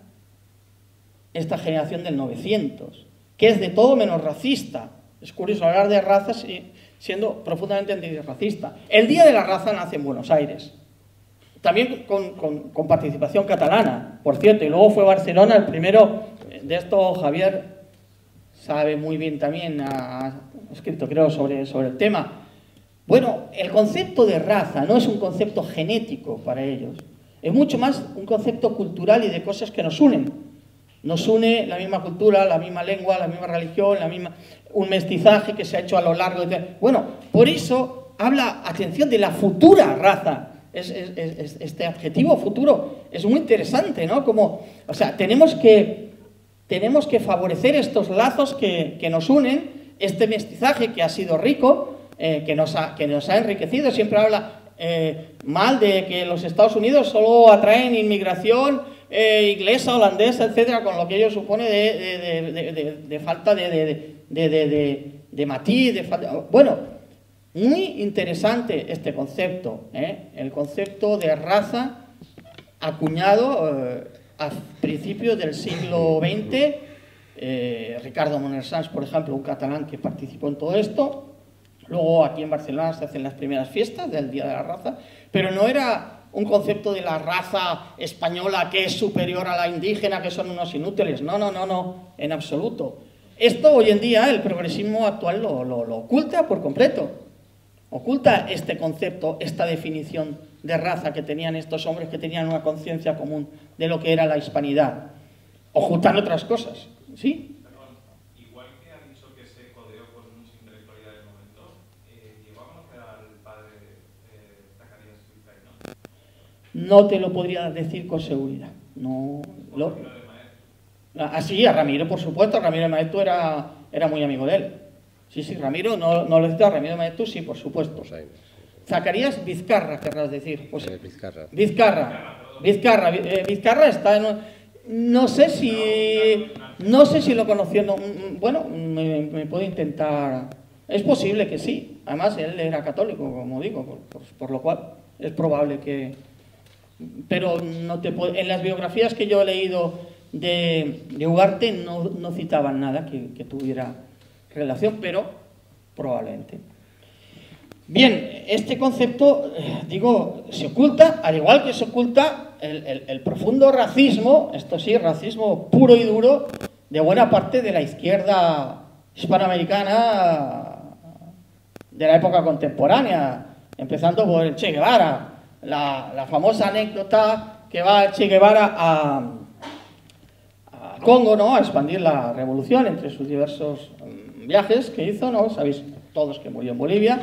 esta generación del novecientos, que es de todo menos racista. Es curioso hablar de razas siendo profundamente antirracista. El Día de la Raza nace en Buenos Aires, también con, con, con participación catalana, por cierto, y luego fue Barcelona el primero. De esto Javier sabe muy bien también, ha escrito creo sobre, sobre el tema. Bueno, el concepto de raza no es un concepto genético para ellos, es mucho más un concepto cultural y de cosas que nos unen. Nos une la misma cultura, la misma lengua, la misma religión, la misma, un mestizaje que se ha hecho a lo largo de... Bueno, por eso habla, atención, de la futura raza. Es, es, es, este adjetivo futuro es muy interesante, ¿no? Como, o sea, tenemos que, tenemos que favorecer estos lazos que, que nos unen, este mestizaje que ha sido rico, eh, que, nos ha, que nos ha enriquecido. Siempre habla eh, mal de que los Estados Unidos solo atraen inmigración eh, inglesa, holandesa, etcétera, con lo que ello supone de, de, de, de, de falta de, de, de, de, de, de matiz, de falta... Bueno, muy interesante este concepto, ¿eh? El concepto de raza acuñado eh, a principios del siglo veinte. Eh, Ricardo Monersans, por ejemplo, un catalán que participó en todo esto. Luego aquí en Barcelona se hacen las primeras fiestas del Día de la Raza, pero no era un concepto de la raza española que es superior a la indígena, que son unos inútiles. No, no, no, no, en absoluto. Esto hoy en día el progresismo actual lo, lo, lo oculta por completo. Oculta este concepto, esta definición de raza que tenían estos hombres que tenían una conciencia común de lo que era la hispanidad. Ocultan otras cosas, ¿sí? Perdón, igual que ha dicho que se codeó con mucha intelectualidad del momento, eh, ¿llegó a conocer al padre eh, Zacarías Vizcay, no? No te lo podría decir con seguridad. No, lo... Ah, sí, a Ramiro, por supuesto. Ramiro de Maeztu era, era muy amigo de él. Sí, sí, Ramiro, no, no lo cita, Ramiro de Maeztu, sí, por supuesto. Zacarías Vizcarra, querrás decir. Pues, eh, Vizcarra. Vizcarra. Vizcarra, eh, Vizcarra está en... No sé si... No sé si lo conoció. No, bueno, me, me puedo intentar... Es posible que sí. Además, él era católico, como digo, por, por, por lo cual es probable que... Pero no te puedo... En las biografías que yo he leído de, de Ugarte no, no citaban nada que, que tuviera relación, pero probablemente. Bien, este concepto, eh, digo, se oculta, al igual que se oculta el, el, el profundo racismo, esto sí, racismo puro y duro, de buena parte de la izquierda hispanoamericana de la época contemporánea, empezando por el Che Guevara, la, la famosa anécdota que va el Che Guevara a, a Congo, ¿no?, a expandir la revolución entre sus diversos um, viajes que hizo, ¿no? Sabéis todos que murió en Bolivia.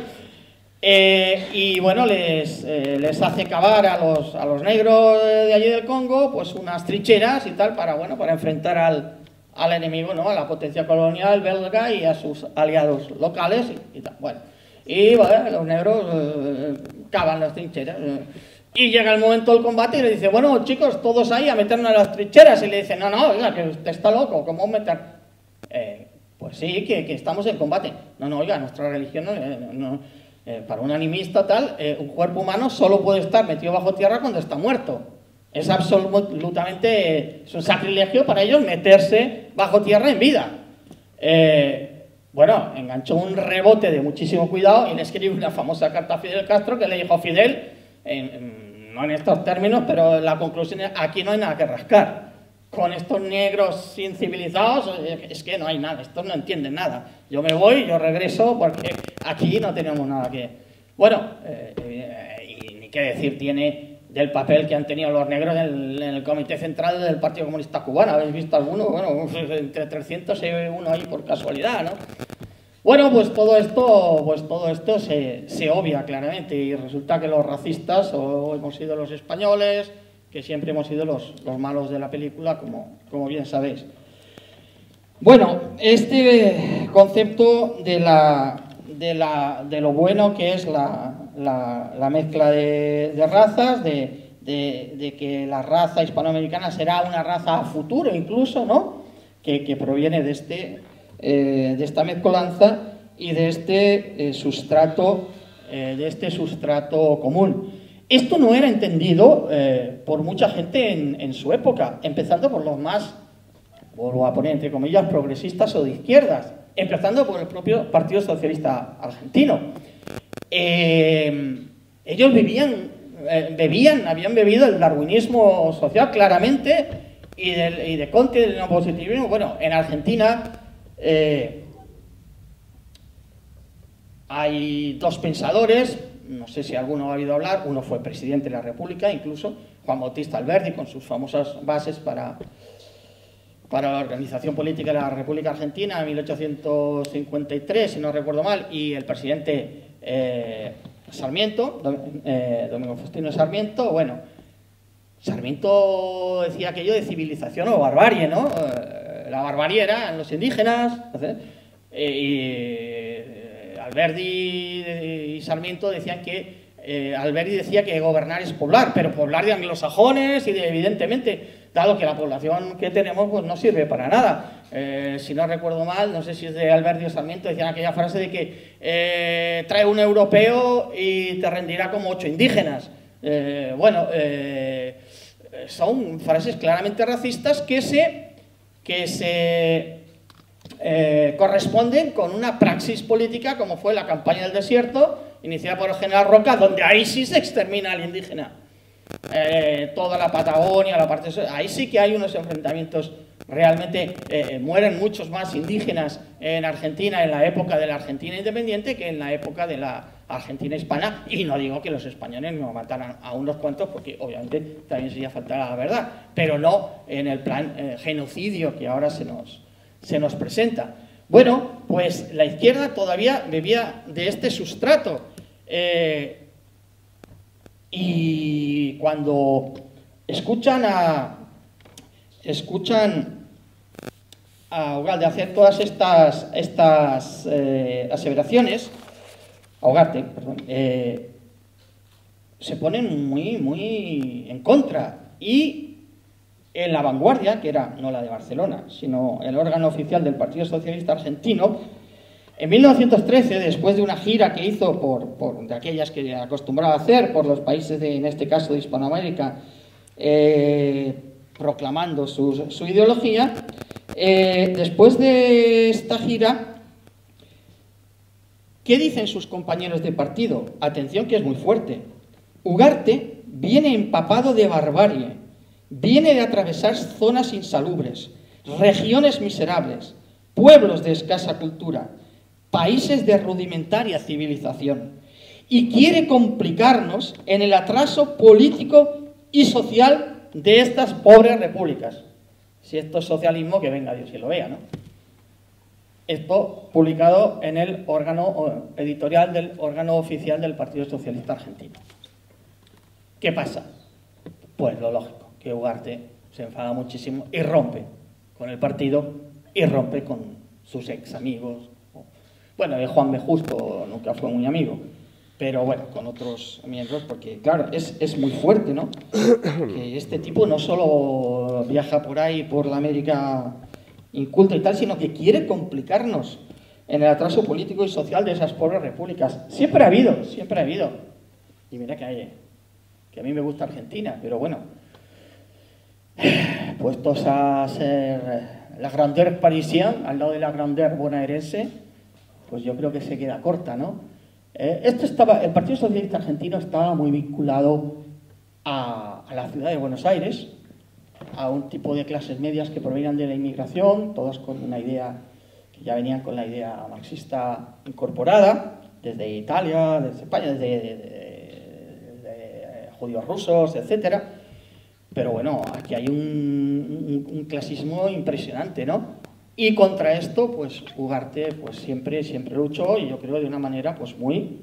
Eh, y bueno, les, eh, les hace cavar a los, a los negros de allí del Congo pues unas trincheras y tal para, bueno, para enfrentar al, al enemigo, ¿no?, a la potencia colonial belga y a sus aliados locales y, y tal. Bueno, y bueno, los negros eh, cavan las trincheras eh, y llega el momento del combate y le dice, bueno, chicos, todos ahí a meternos en las trincheras. Y le dice, no, no, oiga, que usted está loco, ¿cómo meter? Eh, pues sí, que, que estamos en combate. No, no, oiga, nuestra religión no... no, no Eh, para un animista tal, eh, un cuerpo humano solo puede estar metido bajo tierra cuando está muerto. Es absolutamente, eh, es un sacrilegio para ellos meterse bajo tierra en vida. Eh, bueno, enganchó un rebote de muchísimo cuidado y le escribió una famosa carta a Fidel Castro que le dijo, Fidel, eh, no en estos términos, pero la conclusión es, aquí no hay nada que rascar. con estos negros incivilizados, es que no hay nada, estos no entienden nada. Yo me voy, yo regreso, porque aquí no tenemos nada que... Bueno, eh, eh, y ni qué decir tiene del papel que han tenido los negros en el, en el Comité Central del Partido Comunista Cubano. ¿Habéis visto alguno? Bueno, entre trescientos hay uno ahí por casualidad, ¿no? Bueno, pues todo esto, pues todo esto se, se obvia claramente y resulta que los racistas o hemos sido los españoles, que siempre hemos sido los, los malos de la película, como, como bien sabéis. Bueno, este concepto de, la, de, la, de lo bueno que es la, la, la mezcla de, de razas, de, de, de que la raza hispanoamericana será una raza a futuro incluso, ¿no? Que, que proviene de, este, eh, de esta mezcolanza y de este eh, sustrato, eh, de este sustrato común. Esto no era entendido eh, por mucha gente en, en su época, empezando por los más, vuelvo a poner entre comillas, progresistas o de izquierdas, empezando por el propio Partido Socialista Argentino. Eh, ellos vivían, eh, bebían, habían bebido el darwinismo social claramente y, del, y de Conte, del neopositivismo. Bueno, en Argentina eh, hay dos pensadores. No sé si alguno ha oído hablar, uno fue presidente de la República, incluso, Juan Bautista Alberdi, con sus famosas bases para, para la organización política de la República Argentina en mil ochocientos cincuenta y tres, si no recuerdo mal, y el presidente eh, Sarmiento, eh, Domingo Faustino Sarmiento. Bueno, Sarmiento decía aquello de civilización o barbarie, ¿no? Eh, la barbarie era en los indígenas, eh, y Alberdi y Sarmiento decían que eh, Alberdi decía que gobernar es poblar, pero poblar de anglosajones y de, evidentemente, dado que la población que tenemos pues no sirve para nada. Eh, si no recuerdo mal, no sé si es de Alberdi o Sarmiento, decían aquella frase de que eh, trae un europeo y te rendirá como ocho indígenas. Eh, bueno, eh, son frases claramente racistas que se... Que se Eh, corresponden con una praxis política como fue la campaña del desierto iniciada por el general Roca, donde ahí sí se extermina al indígena. Eh, toda la Patagonia, la parte sur, ahí sí que hay unos enfrentamientos realmente, eh, mueren muchos más indígenas en Argentina en la época de la Argentina independiente que en la época de la Argentina hispana, y no digo que los españoles no mataran a unos cuantos, porque obviamente también sería faltar a la verdad, pero no en el plan eh, genocidio que ahora se nos se nos presenta. Bueno, pues la izquierda todavía bebía de este sustrato. Eh, y cuando escuchan a escuchan a Ugalde hacer todas estas, estas eh, aseveraciones, a Ugarte, perdón, eh, se ponen muy, muy en contra. Y en La Vanguardia, que era no la de Barcelona, sino el órgano oficial del Partido Socialista Argentino, en mil novecientos trece, después de una gira que hizo por, por de aquellas que acostumbraba a hacer por los países, de, en este caso de Hispanoamérica, eh, proclamando su, su ideología, eh, después de esta gira, ¿qué dicen sus compañeros de partido? Atención, que es muy fuerte. Ugarte viene empapado de barbarie. Viene de atravesar zonas insalubres, regiones miserables, pueblos de escasa cultura, países de rudimentaria civilización, y quiere complicarnos en el atraso político y social de estas pobres repúblicas. Si esto es socialismo, que venga Dios y lo vea, ¿no? Esto publicado en el órgano editorial del órgano oficial del Partido Socialista Argentino. ¿Qué pasa? Pues lo lógico, que Ugarte se enfada muchísimo y rompe con el partido y rompe con sus ex amigos. Bueno, de Juan B. Justo nunca fue muy amigo, pero bueno, con otros miembros, porque claro, es, es muy fuerte, ¿no? Que este tipo no solo viaja por ahí, por la América inculta y tal, sino que quiere complicarnos en el atraso político y social de esas pobres repúblicas. Siempre ha habido, siempre ha habido. Y mira que hay, que a mí me gusta Argentina, pero bueno, puestos a ser la grandeur parisien al lado de la grandeur bonaerense, pues yo creo que se queda corta, ¿no? Eh, esto estaba, el Partido Socialista Argentino estaba muy vinculado a, a la ciudad de Buenos Aires, a un tipo de clases medias que provenían de la inmigración, todos con una idea, que ya venían con la idea marxista incorporada, desde Italia, desde España, desde de, de, de judíos rusos, etcétera. Pero bueno, aquí hay un, un, un clasismo impresionante, ¿no? Y contra esto, pues Ugarte pues, siempre, siempre luchó, y yo creo de una manera pues, muy,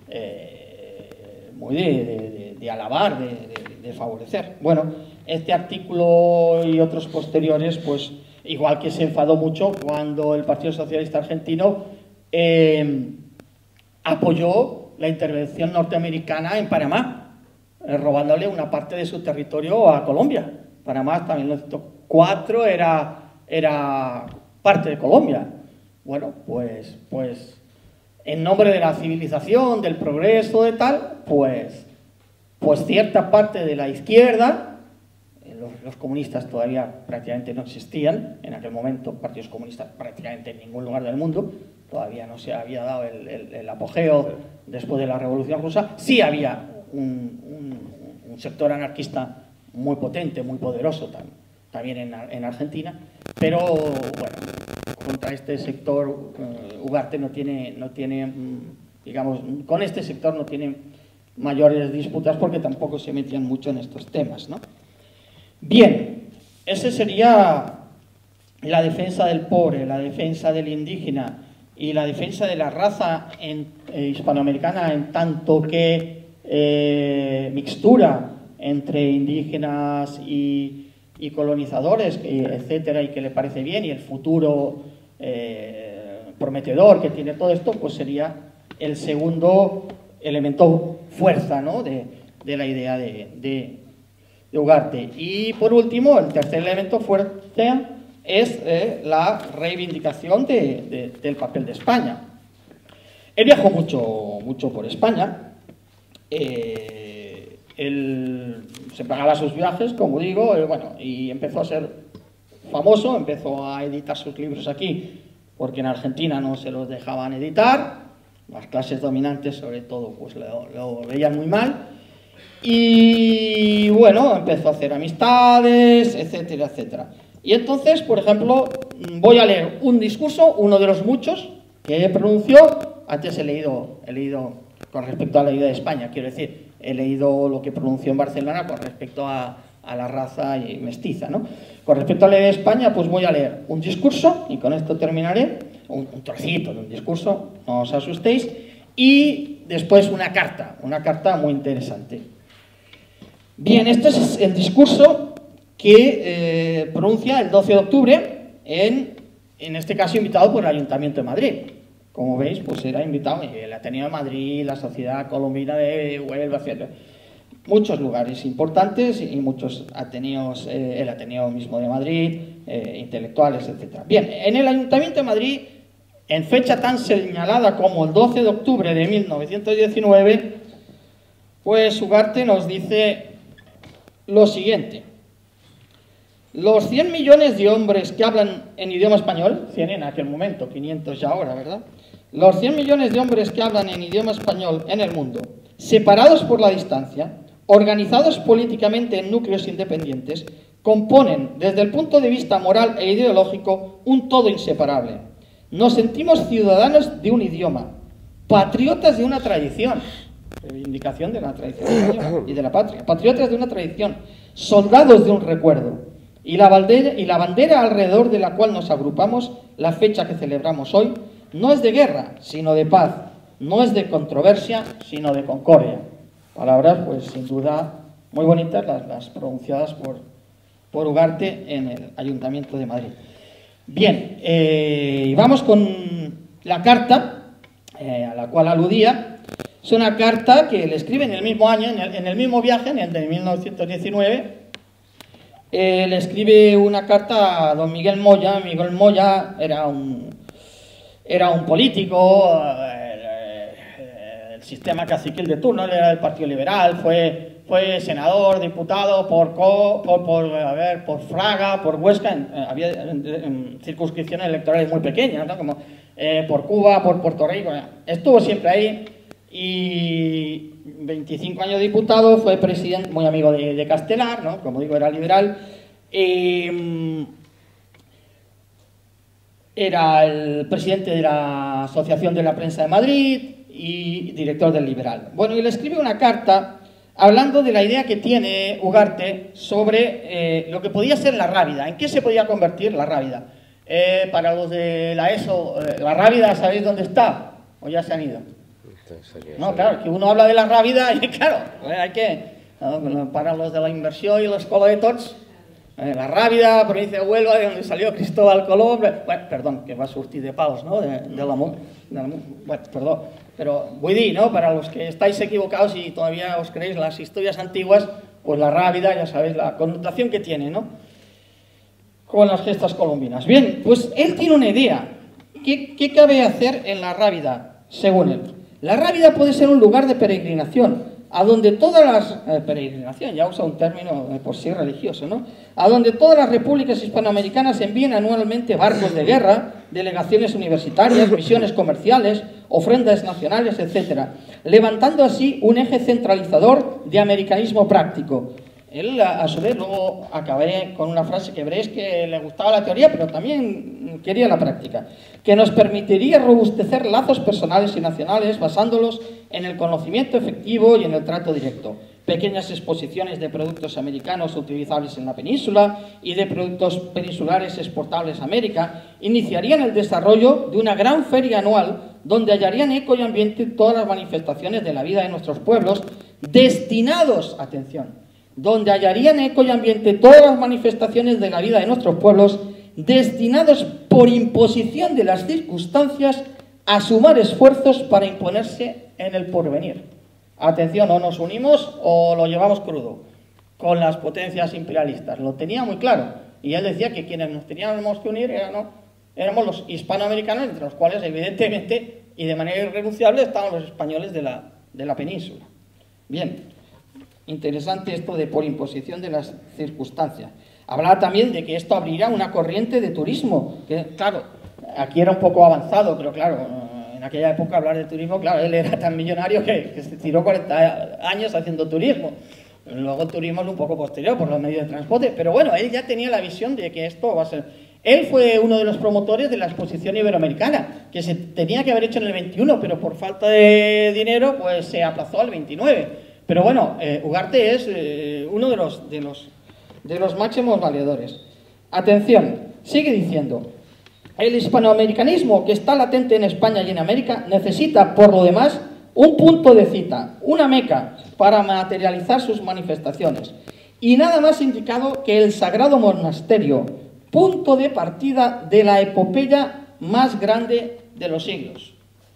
eh, muy de, de, de alabar, de, de, de favorecer. Bueno, este artículo y otros posteriores, pues igual que se enfadó mucho cuando el Partido Socialista Argentino eh, apoyó la intervención norteamericana en Panamá, eh, robándole una parte de su territorio a Colombia. Panamá hasta mil novecientos cuatro era, era parte de Colombia. Bueno, pues, pues en nombre de la civilización, del progreso, de tal, pues, pues cierta parte de la izquierda, los, los comunistas todavía prácticamente no existían en aquel momento, partidos comunistas prácticamente en ningún lugar del mundo, todavía no se había dado el, el, el apogeo después de la Revolución Rusa. Sí había un, un, un sector anarquista muy potente, muy poderoso también, también en, en Argentina, pero bueno, contra este sector uh, Ugarte no tiene, no tiene, digamos, con este sector no tiene mayores disputas porque tampoco se metían mucho en estos temas, ¿no? Bien, ese sería la defensa del pobre, la defensa del indígena y la defensa de la raza en, eh, hispanoamericana en tanto que eh, mixtura entre indígenas y, y colonizadores, etcétera, y que le parece bien, y el futuro eh, prometedor que tiene todo esto, pues sería el segundo elemento fuerza, ¿no? de, de la idea de, de, de Ugarte. Y por último, el tercer elemento fuerza es eh, la reivindicación de, de, del papel de España. Él viajó mucho, mucho por España, eh, él se pagaba sus viajes, como digo, eh, bueno, y empezó a ser famoso, empezó a editar sus libros aquí, porque en Argentina no se los dejaban editar, las clases dominantes sobre todo pues lo, lo veían muy mal, y bueno, empezó a hacer amistades, etcétera, etcétera. Y entonces, por ejemplo, voy a leer un discurso, uno de los muchos que pronunció. Antes he leído, he leído con respecto a la idea de España, quiero decir, he leído lo que pronunció en Barcelona con respecto a, a la raza y mestiza, ¿no? Con respecto a la idea de España, pues voy a leer un discurso, y con esto terminaré, un, un trocito de un discurso, no os asustéis, y después una carta, una carta muy interesante. Bien, este es el discurso que eh, pronuncia el doce de octubre, en, en este caso invitado por el Ayuntamiento de Madrid. Como veis, pues era invitado el Ateneo de Madrid, la Sociedad Colombina de Huelva, muchos lugares importantes y muchos ateneos, eh, el Ateneo mismo de Madrid, eh, intelectuales, etcétera. Bien, en el Ayuntamiento de Madrid, en fecha tan señalada como el doce de octubre de mil novecientos diecinueve, pues Ugarte nos dice lo siguiente: los cien millones de hombres que hablan en idioma español, cien en aquel momento, quinientos ya ahora, ¿verdad? Los cien millones de hombres que hablan en idioma español en el mundo, separados por la distancia, organizados políticamente en núcleos independientes, componen, desde el punto de vista moral e ideológico, un todo inseparable. Nos sentimos ciudadanos de un idioma, patriotas de una tradición, reivindicación de la tradición española y de la patria, patriotas de una tradición, soldados de un recuerdo. Y la, bandera, y la bandera alrededor de la cual nos agrupamos, la fecha que celebramos hoy, no es de guerra, sino de paz, no es de controversia, sino de concordia. Palabras, pues, sin duda, muy bonitas, las, las pronunciadas por, por Ugarte en el Ayuntamiento de Madrid. Bien, eh, vamos con la carta eh, a la cual aludía. Es una carta que le escribe en el mismo año, en el, en el mismo viaje, en el de mil novecientos diecinueve, Eh, le escribe una carta a don Miguel Moya. Miguel Moya era un, era un político, eh, eh, el sistema caciquil de turno, él era del Partido Liberal, fue, fue senador, diputado por, por, por, a ver, por Fraga, por Huesca, en, eh, había en, en circunscripciones electorales muy pequeñas, ¿no? Como eh, por Cuba, por Puerto Rico, estuvo siempre ahí. Y veinticinco años de diputado, fue presidente, muy amigo de, de Castelar, ¿no? Como digo, era liberal, Eh, era el presidente de la Asociación de la Prensa de Madrid y director del Liberal. Bueno, y le escribe una carta hablando de la idea que tiene Ugarte sobre eh, lo que podía ser la Rábida. ¿En qué se podía convertir la Rábida? Eh, para los de la ESO, eh, la Rábida, ¿sabéis dónde está? ¿O ya se han ido? No, claro, que uno habla de la Rábida y claro, hay que, no, para los de la inversión y la escuela de tots, eh, la Rábida, provincia de Huelva, de donde salió Cristóbal Colón, bueno, perdón, que va a surtir de palos, ¿no? De, de l'amor, de bueno, perdón, pero vull dir, ¿no? Para los que estáis equivocados y todavía os creéis las historias antiguas, pues la Rábida, ya sabéis la connotación que tiene, ¿no? Con las gestas colombinas. Bien, pues él tiene una idea. ¿Qué, qué cabe hacer en la Rábida, según él? La Rábida puede ser un lugar de peregrinación, a donde todas las... Eh, peregrinación, ya usa un término eh, por sí religioso, ¿no? A donde todas las repúblicas hispanoamericanas envían anualmente barcos de guerra, delegaciones universitarias, misiones comerciales, ofrendas nacionales, etcétera, levantando así un eje centralizador de americanismo práctico. Él, a su vez, luego acabé con una frase que veréis que le gustaba la teoría, pero también quería la práctica, que nos permitiría robustecer lazos personales y nacionales basándolos en el conocimiento efectivo y en el trato directo. Pequeñas exposiciones de productos americanos utilizables en la península y de productos peninsulares exportables a América iniciarían el desarrollo de una gran feria anual donde hallarían eco y ambiente todas las manifestaciones de la vida de nuestros pueblos destinados, atención, donde hallarían eco y ambiente todas las manifestaciones de la vida de nuestros pueblos, destinados por imposición de las circunstancias a sumar esfuerzos para imponerse en el porvenir. Atención, o nos unimos o lo llevamos crudo con las potencias imperialistas. Lo tenía muy claro. Y él decía que quienes nos teníamos que unir eran, ¿no? éramos los hispanoamericanos, entre los cuales, evidentemente, y de manera irrenunciable, estaban los españoles de la, de la península. Bien. Interesante esto de por imposición de las circunstancias. Hablaba también de que esto abrirá una corriente de turismo, que claro, aquí era un poco avanzado, pero claro, en aquella época hablar de turismo, claro, él era tan millonario que, que se tiró cuarenta años haciendo turismo. Luego el turismo es un poco posterior por los medios de transporte, pero bueno, él ya tenía la visión de que esto va a ser... Él fue uno de los promotores de la exposición iberoamericana, que se tenía que haber hecho en el veintiuno, pero por falta de dinero pues se aplazó al veintinueve. Pero bueno, eh, Ugarte es eh, uno de los, de, los, de los máximos valedores. Atención, sigue diciendo, el hispanoamericanismo que está latente en España y en América necesita, por lo demás, un punto de cita, una meca, para materializar sus manifestaciones. Y nada más indicado que el Sagrado Monasterio, punto de partida de la epopeya más grande de los siglos.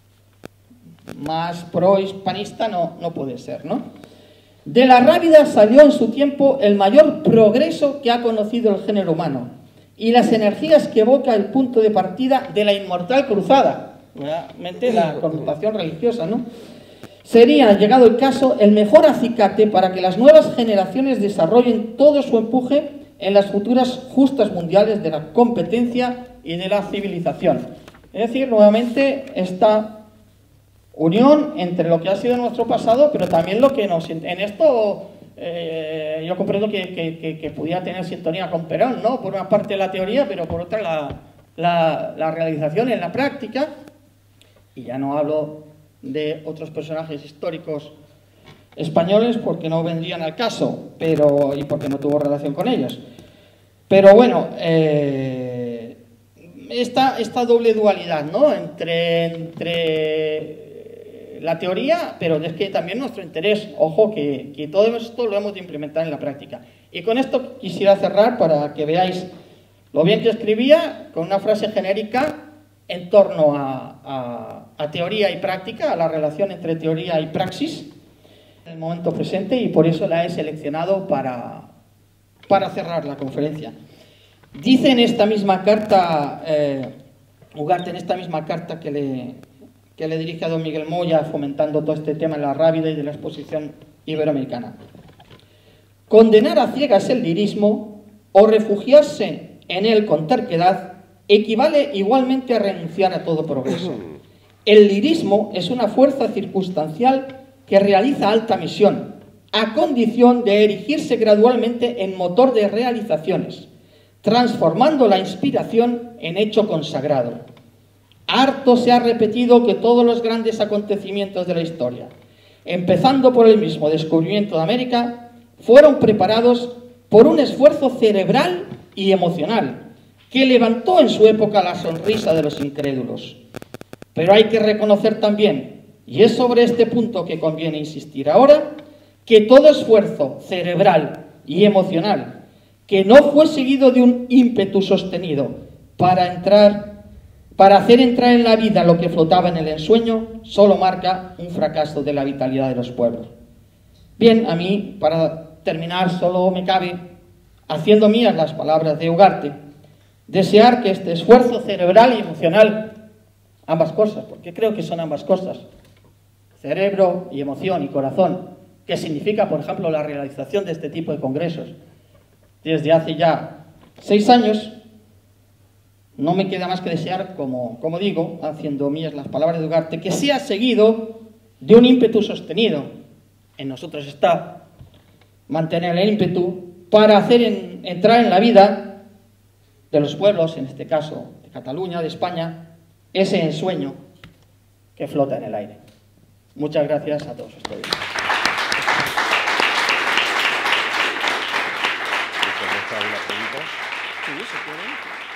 Más pro-hispanista no, no puede ser, ¿no? De la Rábida salió en su tiempo el mayor progreso que ha conocido el género humano y las energías que evoca el punto de partida de la inmortal cruzada, realmente la connotación religiosa, ¿no? Sería, llegado el caso, el mejor acicate para que las nuevas generaciones desarrollen todo su empuje en las futuras justas mundiales de la competencia y de la civilización. Es decir, nuevamente esta unión entre lo que ha sido nuestro pasado, pero también lo que nos... En esto eh, yo comprendo que, que, que, que pudiera tener sintonía con Perón, ¿no? Por una parte la teoría, pero por otra la, la, la realización en la práctica. Y ya no hablo de otros personajes históricos españoles porque no vendrían al caso, pero y porque no tuvo relación con ellos. Pero bueno, eh, esta, esta doble dualidad, ¿no? Entre... entre la teoría, pero es que también nuestro interés, ojo, que, que todo esto lo hemos de implementar en la práctica. Y con esto quisiera cerrar para que veáis lo bien que escribía, con una frase genérica en torno a, a, a teoría y práctica, a la relación entre teoría y praxis, en el momento presente, y por eso la he seleccionado para, para cerrar la conferencia. Dice en esta misma carta, eh, Ugarte, en esta misma carta que le... que le dirige a don Miguel Moya, fomentando todo este tema de la Rábida y de la exposición iberoamericana. Condenar a ciegas el lirismo o refugiarse en él con terquedad equivale igualmente a renunciar a todo progreso. El lirismo es una fuerza circunstancial que realiza alta misión, a condición de erigirse gradualmente en motor de realizaciones, transformando la inspiración en hecho consagrado. Harto se ha repetido que todos los grandes acontecimientos de la historia, empezando por el mismo descubrimiento de América, fueron preparados por un esfuerzo cerebral y emocional que levantó en su época la sonrisa de los incrédulos. Pero hay que reconocer también, y es sobre este punto que conviene insistir ahora, que todo esfuerzo cerebral y emocional que no fue seguido de un ímpetu sostenido para entrar, para hacer entrar en la vida lo que flotaba en el ensueño, solo marca un fracaso de la vitalidad de los pueblos. Bien, a mí, para terminar, solo me cabe, haciendo mías las palabras de Ugarte, desear que este esfuerzo cerebral y emocional, ambas cosas, porque creo que son ambas cosas, cerebro y emoción y corazón, que significa, por ejemplo, la realización de este tipo de congresos, desde hace ya seis años, no me queda más que desear, como, como digo, haciendo mías las palabras de Ugarte, que sea seguido de un ímpetu sostenido. En nosotros está mantener el ímpetu para hacer en, entrar en la vida de los pueblos, en este caso de Cataluña, de España, ese ensueño que flota en el aire. Muchas gracias a todos ustedes. ¿Una pregunta? Sí, se puede.